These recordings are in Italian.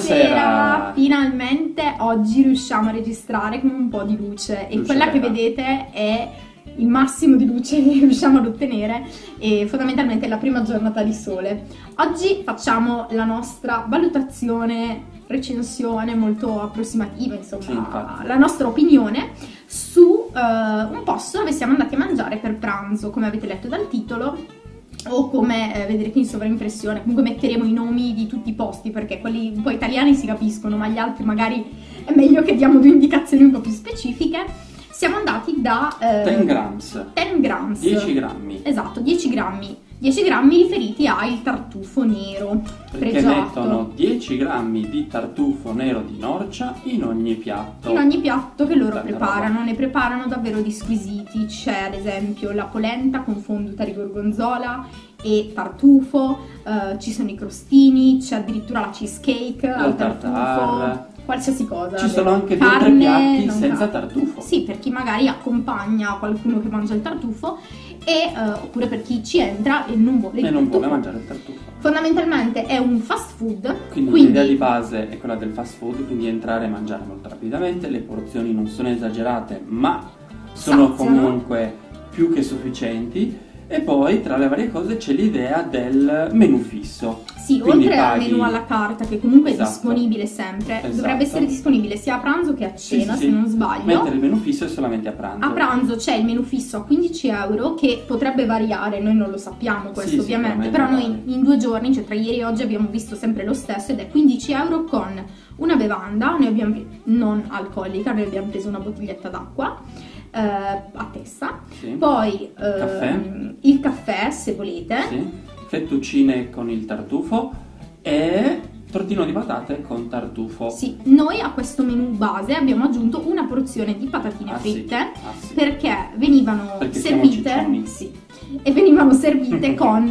Buonasera! Finalmente oggi riusciamo a registrare con un po' di luce e quella che vedete è il massimo di luce che riusciamo ad ottenere e fondamentalmente è la prima giornata di sole. Oggi facciamo la nostra valutazione, recensione molto approssimativa, insomma, la nostra opinione su un posto dove siamo andati a mangiare per pranzo, come avete letto dal titolo. O come vedrete in sovraimpressione. Comunque metteremo i nomi di tutti i posti perché quelli un po' italiani si capiscono, ma gli altri magari è meglio che diamo due indicazioni un po' più specifiche. Siamo andati da 10 grams 10 grammi, esatto, 10 grammi riferiti al tartufo nero perché pregiato. mettono 10 grammi di tartufo nero di Norcia in ogni piatto che loro preparano. Ne preparano davvero di squisiti. C'è ad esempio la polenta con fonduta di gorgonzola e tartufo, ci sono i crostini, c'è addirittura la cheesecake al tartufo, qualsiasi cosa. Ci sono anche 2 o 3 piatti senza tartufo. Sì, per chi magari accompagna qualcuno che mangia il tartufo oppure per chi ci entra e non vuole mangiare il tartufo. Fondamentalmente è un fast food. Quindi l'idea di base è quella del fast food, quindi entrare e mangiare molto rapidamente. Le porzioni non sono esagerate, ma sono comunque più che sufficienti. E poi tra le varie cose c'è l'idea del menù fisso. Sì, quindi oltre al menù alla carta, che comunque è disponibile sempre, dovrebbe essere disponibile sia a pranzo che a cena, se non sbaglio. Mentre il menù fisso è solamente a pranzo. A pranzo c'è il menù fisso a 15 euro che potrebbe variare, noi non lo sappiamo questo ovviamente, però noi in 2 giorni, cioè tra ieri e oggi, abbiamo visto sempre lo stesso ed è 15 euro con una bevanda, noi abbiamo non alcolica, noi abbiamo preso una bottiglietta d'acqua a testa, poi il caffè se volete, fettuccine con il tartufo e tortino di patate con tartufo. Sì, noi a questo menù base abbiamo aggiunto una porzione di patatine fritte perché venivano servite e venivano servite con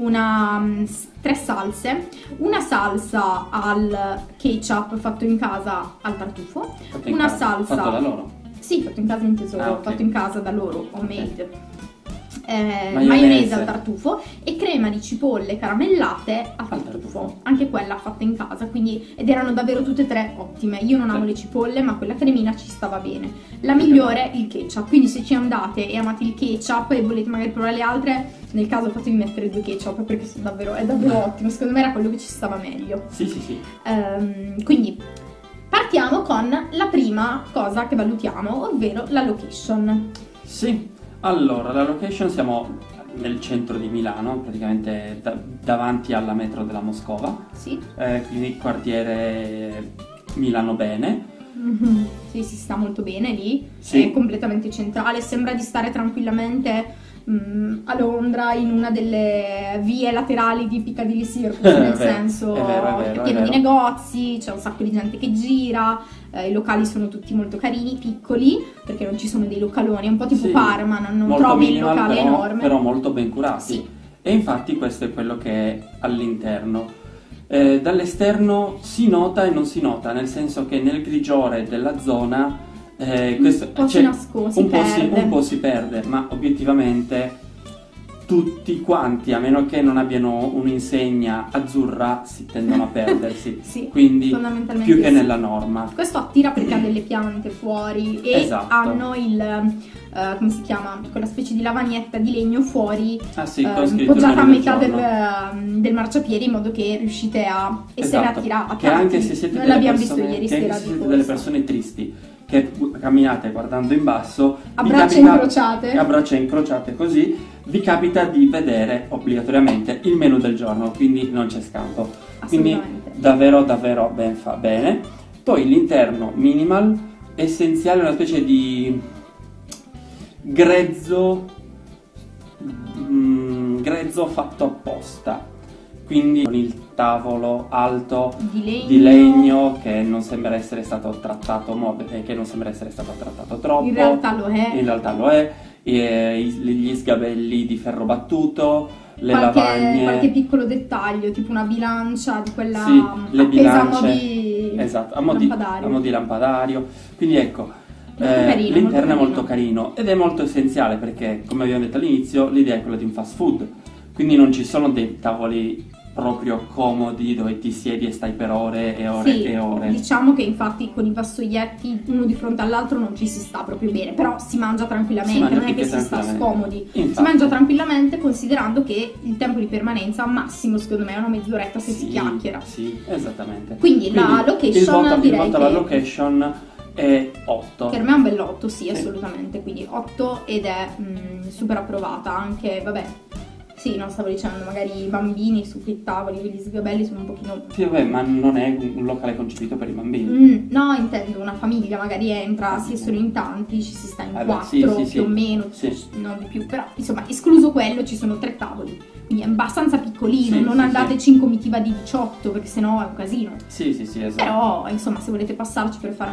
3 salse, una salsa al ketchup fatto in casa al tartufo, una salsa fatto da loro. Sì, fatto in casa inteso, fatto in casa da loro, homemade. Maionese al tartufo e crema di cipolle caramellate al tartufo, anche quella fatta in casa, quindi, ed erano davvero tutte e 3 ottime. Io non amo le cipolle, ma quella cremina ci stava bene. La migliore il ketchup, quindi se ci andate e amate il ketchup e volete magari provare le altre, nel caso fatevi mettere 2 ketchup perché è davvero ottimo. Secondo me era quello che ci stava meglio. Sì. Quindi partiamo con la prima cosa che valutiamo, ovvero la location. Sì, allora la location, siamo nel centro di Milano, praticamente davanti alla metro della Moscova, quindi quartiere Milano Bene. Sì, si sta molto bene lì, è completamente centrale, sembra di stare tranquillamente a Londra in una delle vie laterali di Piccadilly Circus, nel senso è pieno di negozi, c'è un sacco di gente che gira, i locali sono tutti molto carini, piccoli, perché non ci sono dei localoni, è un po' tipo Parma, non trovi il locale enorme, però molto ben curati. E infatti questo è quello che è all'interno. Dall'esterno si nota e non si nota, nel senso che nel grigiore della zona un po' si perde, ma obiettivamente tutti quanti, a meno che non abbiano un'insegna azzurra, si tendono a perdersi. Quindi più che nella norma. Questo attira perché ha delle piante fuori e hanno il come si chiama? Quella specie di lavagnetta di legno fuori, poggiata a metà del marciapiede, in modo che riuscite a essere attirati. Che anche se siete delle persone tristi, che camminate guardando in basso, a braccia incrociate così, vi capita di vedere obbligatoriamente il menù del giorno, quindi non c'è scampo. Quindi davvero fa bene. Poi l'interno minimal, essenziale, una specie di grezzo fatto apposta, quindi con il tavolo alto di legno che non sembra essere stato trattato troppo. In realtà lo è. Gli sgabelli di ferro battuto, le lavagne, qualche piccolo dettaglio, tipo una bilancia di quella le bilance, a mo' di lampadario. Quindi ecco, l'interno è molto carino ed è molto essenziale perché, come abbiamo detto all'inizio, l'idea è quella di un fast food, quindi non ci sono dei tavoli proprio comodi dove ti siedi e stai per ore e ore e ore. Diciamo che infatti con i vassoietti uno di fronte all'altro non ci si sta proprio bene, però si mangia tranquillamente, non è che si sta scomodi. Infatti. Si mangia tranquillamente, considerando che il tempo di permanenza massimo secondo me è una mezz'oretta se si chiacchiera. Sì, esattamente. Quindi la location direi che... la location è 8. Per me è un bell'8, sì, assolutamente, quindi 8 ed è super approvata, anche, vabbè, sì, non stavo dicendo, magari i bambini su quei tavoli, quegli sgabelli sono un pochino... Sì, vabbè, ma non è un locale concepito per i bambini. No, intendo, una famiglia magari entra, si sono in tanti, ci si sta in 4 più o meno, non di più, però insomma, escluso quello, ci sono 3 tavoli. Quindi è abbastanza piccolino, non andateci in comitiva di 18 perché sennò è un casino. Sì, esatto. Però, insomma, se volete passarci per fare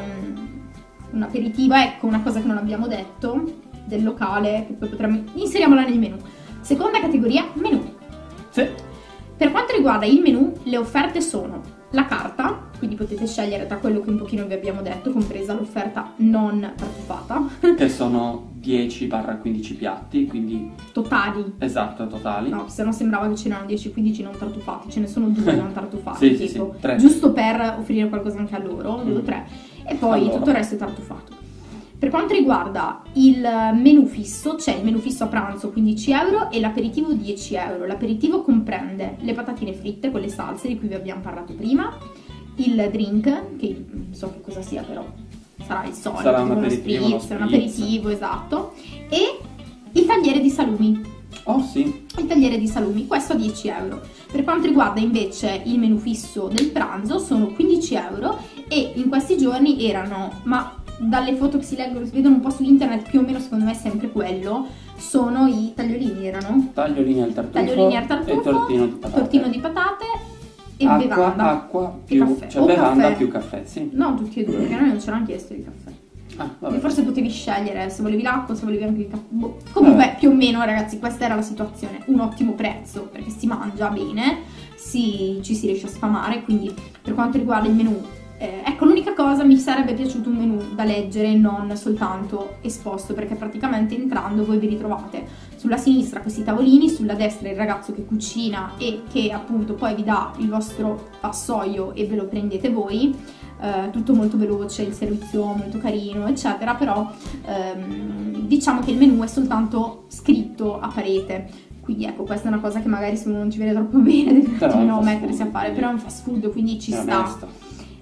un aperitivo, ecco, una cosa che non abbiamo detto del locale, che poi potremmo... inseriamola nel menù. Seconda categoria, menù. Sì. Per quanto riguarda il menù, le offerte sono la carta, quindi potete scegliere tra quello che un pochino vi abbiamo detto, compresa l'offerta non tartufata. Che sono 10-15 piatti, quindi... Totali. Esatto, totali. No, se no sembrava che ce n'erano 10-15 non tartufati, ce ne sono 2 non tartufati, sì, 3. Giusto per offrire qualcosa anche a loro, 2 o 3, e poi tutto il resto è tartufato. Per quanto riguarda il menù fisso, c'è il menù fisso a pranzo 15 euro e l'aperitivo 10 euro. L'aperitivo comprende le patatine fritte con le salse di cui vi abbiamo parlato prima, il drink, che non so che cosa sia però sarà il solito, sarà un aperitivo, esatto, e il tagliere di salumi. Oh sì. Il tagliere di salumi, questo a 10 euro. Per quanto riguarda invece il menù fisso del pranzo sono 15 euro e in questi giorni erano, ma dalle foto che si leggono, si vedono un po' su internet, più o meno secondo me è sempre quello, sono i tagliolini, erano? Tagliolini al tartufo e tortino di patate e acqua più caffè. Cioè bevanda caffè. Più caffè, sì. No, tutti e due, perché noi non ce l'hanno chiesto il caffè. Vabbè. Forse potevi scegliere se volevi l'acqua, se volevi anche il caffè. Comunque, più o meno, ragazzi, questa era la situazione. Un ottimo prezzo, perché si mangia bene, ci si riesce a sfamare, quindi per quanto riguarda il menù, ecco, l'unica cosa, mi sarebbe piaciuto un menù da leggere, non soltanto esposto, perché praticamente entrando voi vi ritrovate sulla sinistra questi tavolini, sulla destra il ragazzo che cucina e che appunto poi vi dà il vostro vassoio e ve lo prendete voi. Tutto molto veloce, il servizio molto carino, eccetera, però diciamo che il menù è soltanto scritto a parete. Quindi ecco, questa è una cosa che magari se uno non ci vede troppo bene deve mettersi a fare, però è un fast food, quindi ci sta.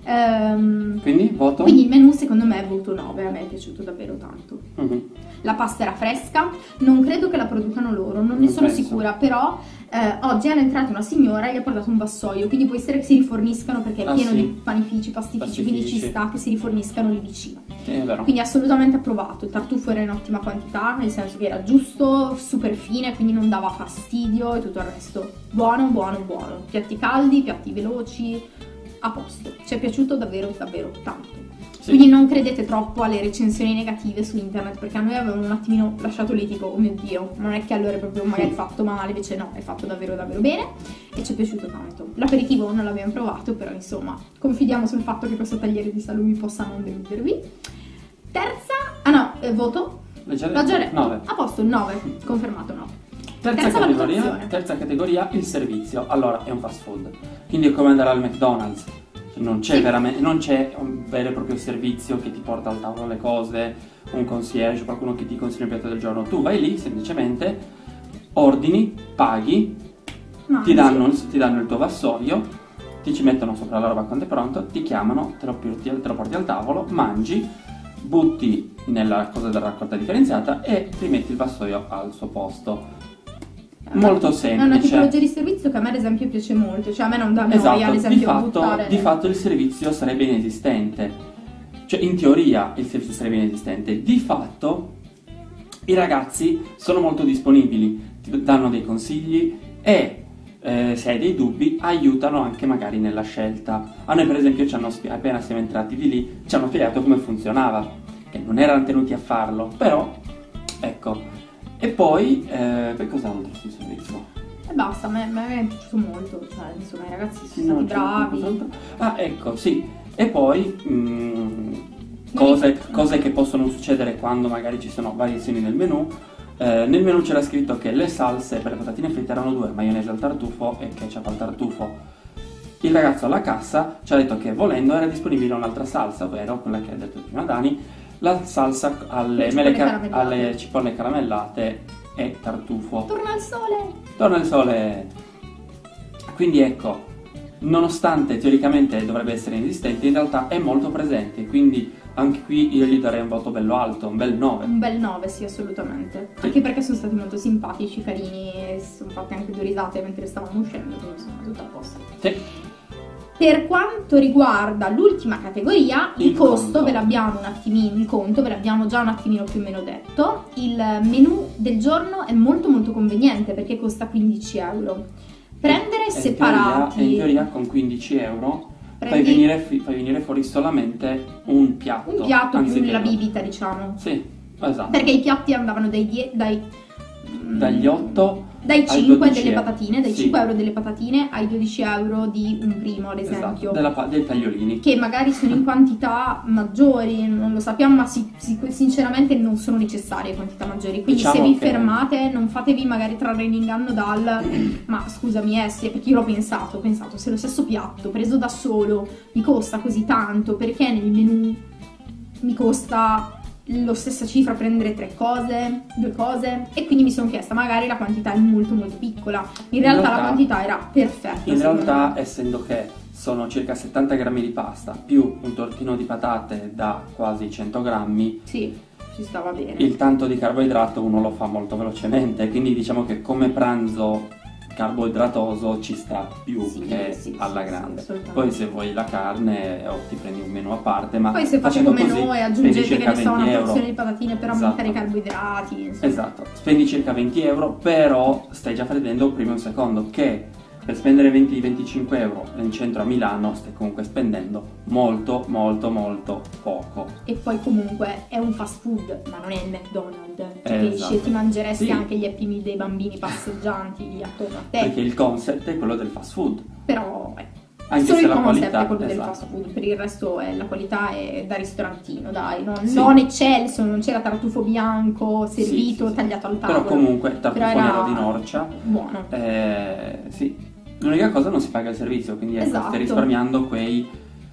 Quindi voto? Quindi il menù secondo me è voto 9, a me è piaciuto davvero tanto. La pasta era fresca, non credo che la producano loro, non ne sono sicura, però oggi è entrata una signora e gli ha portato un vassoio, quindi può essere che si riforniscano perché è pieno di panifici, pastifici, quindi ci sta che si riforniscano lì vicino. È vero. Quindi assolutamente approvato, il tartufo era in ottima quantità, nel senso che era giusto, super fine, quindi non dava fastidio e tutto il resto. Buono. Piatti caldi, piatti veloci, a posto. Ci è piaciuto davvero tanto. Sì. Quindi non credete troppo alle recensioni negative su internet, perché a noi avevano un attimino lasciato lì tipo, oh mio Dio, non è che allora è proprio magari fatto male, invece no, è fatto davvero bene e ci è piaciuto tanto. L'aperitivo non l'abbiamo provato, però insomma confidiamo sul fatto che questo tagliere di salumi possa non deludervi. Voto? Leggere 9. A posto, 9, confermato 9. Terza categoria, il servizio. Allora, è un fast food, quindi è come andare al McDonald's. Non c'è un vero e proprio servizio che ti porta al tavolo le cose, un concierge, qualcuno che ti consiglia il piatto del giorno. Tu vai lì, semplicemente ordini, paghi, ti danno il tuo vassoio, ti ci mettono sopra la roba quando è pronto, ti chiamano, te lo porti al tavolo, mangi, butti nella cosa della raccolta differenziata e rimetti il vassoio al suo posto. Molto semplice. È una tipologia di servizio che a me ad esempio piace molto, cioè a me non dà noia ad esempio di fatto il servizio sarebbe inesistente, cioè in teoria il servizio sarebbe inesistente, di fatto i ragazzi sono molto disponibili, ti danno dei consigli e se hai dei dubbi aiutano anche magari nella scelta. A noi per esempio appena siamo entrati di lì ci hanno spiegato come funzionava, che non erano tenuti a farlo, però ecco. E poi, per cos'altro sul servizio? E basta, a me è piaciuto molto, cioè insomma i ragazzi sono stati bravi. Ecco, sì. E poi, cose che possono succedere quando magari ci sono variazioni nel menù. Nel menù c'era scritto che le salse per le patatine fritte erano 2, maionese al tartufo e ketchup al tartufo. Il ragazzo alla cassa ci ha detto che volendo era disponibile un'altra salsa, ovvero quella che ha detto prima Dani, la salsa alle cipolle caramellate e tartufo. Torna al sole! Torna il sole! Quindi ecco, nonostante teoricamente dovrebbe essere inesistente, in realtà è molto presente, quindi anche qui io gli darei un voto bello alto, un bel 9. Un bel 9, sì, assolutamente. Sì. Anche perché sono stati molto simpatici, carini, e si sono fatte anche 2 risate mentre stavamo uscendo, quindi insomma tutto a posto. Sì. Per quanto riguarda l'ultima categoria, il costo conto. ve l'abbiamo un attimino, il conto ve l'abbiamo già un attimino più o meno detto. Il menù del giorno è molto molto conveniente perché costa 15 euro. Prendere separati... In teoria con 15 euro fai Prendi- venire fuori solamente un piatto. un piatto più anziché la no. bibita, diciamo. Sì, esatto. Perché i piatti andavano Dagli 8 dai ai 5 12 delle euro. patatine, dai Sì. 5 euro delle patatine ai 12 euro di un primo, ad esempio. Esatto, dei tagliolini. Che magari sono in quantità maggiori, non lo sappiamo, ma sinceramente non sono necessarie quantità maggiori. Quindi Diciamo se vi che- fermate, non fatevi magari trarre in inganno ma scusami, sì, perché io ho pensato, se lo stesso piatto preso da solo mi costa così tanto, perché nel menù mi costa lo stessa cifra prendere 3 cose, 2 cose? E quindi mi sono chiesta, magari la quantità è molto molto piccola. In realtà la quantità era perfetta. In secondo realtà, me. essendo che sono circa 70 grammi di pasta più un tortino di patate da quasi 100 grammi, Sì, ci stava bene. il tanto di carboidrato uno lo fa molto velocemente, quindi diciamo che come pranzo carboidratoso ci sta più Sì, che sì, alla sì, grande. assolutamente. Poi se vuoi la carne o ti prendi un menù a parte, ma Poi se fate facendo come così noi, spendi aggiungete che circa ne so, 20 una euro. porzione di patatine per Esatto. aumentare i carboidrati, insomma. Esatto, spendi circa 20 euro, però stai già prendendo prima e un secondo, che per spendere 20-25 euro in centro a Milano stai comunque spendendo molto molto molto poco. E poi comunque è un fast food, ma non è il McDonald's. Cioè Esatto. che ti mangeresti Sì. anche gli Happy Meal dei bambini passeggianti lì attorno a te. Perché il concept è quello del fast food. Però Anche solo se il la concept qualità, è quello del esatto. fast food, per il resto la qualità è da ristorantino, dai, Sì. non eccelso, non c'era tartufo bianco servito, Sì, sì. tagliato al tavolo. Però comunque tartufo Però era nero di Norcia, buono. sì. L'unica cosa non si paga il servizio, quindi ecco, Esatto. stai risparmiando quei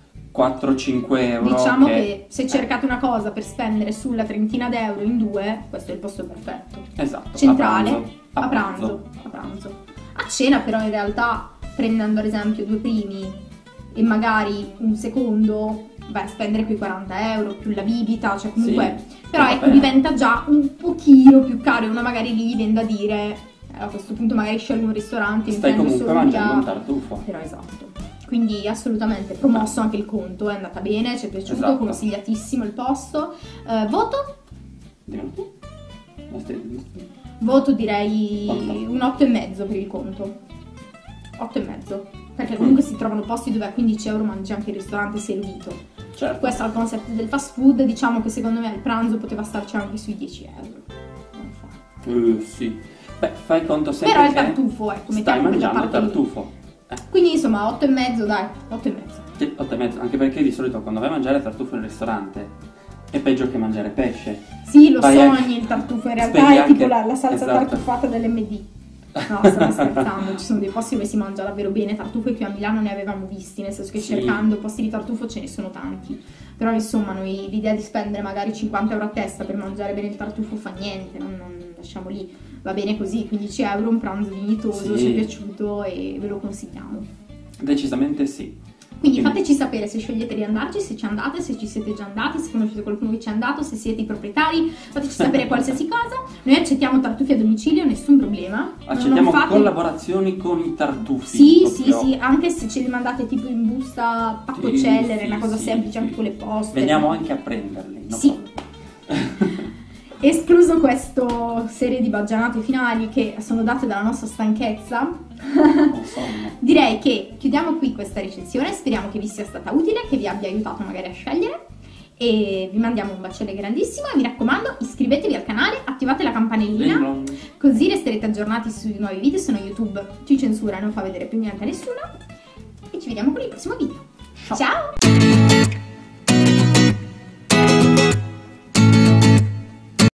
4-5 euro. Diciamo che se cercate una cosa per spendere sulla trentina d'euro in 2, questo è il posto perfetto. Esatto, Centrale, a pranzo. a pranzo. A cena però in realtà, prendendo ad esempio 2 primi e magari un secondo, vai a spendere quei 40 euro più la bibita, cioè comunque... Sì, però va ecco, bene. diventa già un pochino più caro e uno magari lì viene da dire... A questo punto magari scelgo un ristorante, mi Stai prendo comunque solo un mangiando un piatto. tartufo. Però esatto. Quindi assolutamente promosso anche il conto, è andata bene, ci è piaciuto, Esatto. consigliatissimo il posto. Voto? Dimmi tu. Voto direi Quanto? un 8,5 per il conto. 8,5. Perché comunque si trovano posti dove a 15 euro mangi anche il ristorante servito. Certo. Questo è il concept del fast food, diciamo che secondo me il pranzo poteva starci anche sui 10 euro. Non fa. Sì. Beh, fai conto sempre Però il che tartufo, ecco, stai mettiamo quella mangiando parte lì. tartufo. Quindi insomma 8,5 dai, 8,5. Sì, 8,5, anche perché di solito quando vai a mangiare tartufo in ristorante è peggio che mangiare pesce. Sì, lo Vai sogni anche- il tartufo, in realtà spendi è tipo anche- la salsa esatto. tartufata dell'MD. No, stiamo scherzando, ci sono dei posti dove si mangia davvero bene tartufo e qui a Milano ne avevamo visti, nel senso che Sì. cercando posti di tartufo ce ne sono tanti. Però insomma noi l'idea di spendere magari 50 euro a testa per mangiare bene il tartufo fa niente, non lasciamo lì, va bene così, 15 euro, un pranzo dignitoso, Sì. ci è piaciuto e ve lo consigliamo. Decisamente sì. Quindi fateci sapere se scegliete di andarci, se ci andate, se ci siete già andati, se conoscete qualcuno che ci è andato, se siete i proprietari, fateci sapere qualsiasi cosa. Noi accettiamo tartufi a domicilio, nessun problema. Accettiamo Non fate- collaborazioni con i tartufi. Sì, sì, proprio. sì, anche se ce li mandate tipo in busta pacco Sì, celler, è sì, una cosa sì, semplice sì. anche con le poste. Veniamo anche a prenderli. no Sì. problem. Escluso questo serie di baggianate finali che sono date dalla nostra stanchezza, Non sonno. direi che chiudiamo qui questa recensione, speriamo che vi sia stata utile, che vi abbia aiutato magari a scegliere e vi mandiamo un bacione grandissimo e mi raccomando iscrivetevi al canale, attivate la campanellina Bling blong. così resterete aggiornati sui nuovi video, se no YouTube ci censura e non fa vedere più niente a nessuno e ci vediamo con il prossimo video. Ciao!